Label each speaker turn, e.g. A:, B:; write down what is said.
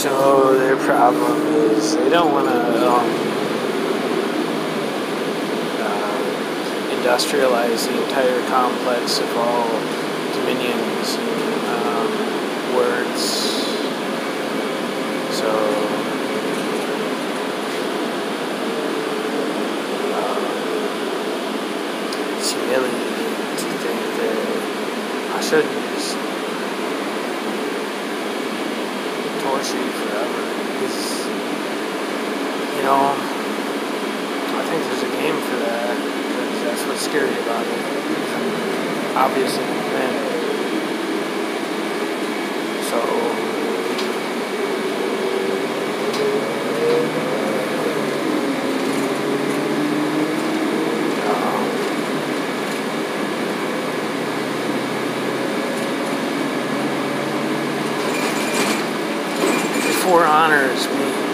A: So their problem is they don't want to industrialize the entire complex of all dominions and words. So it's humiliating to think that I shouldn't just torture you forever, because, you know, I think there's a game for that, because that's what's scary about it. Obviously, man. So before honors me.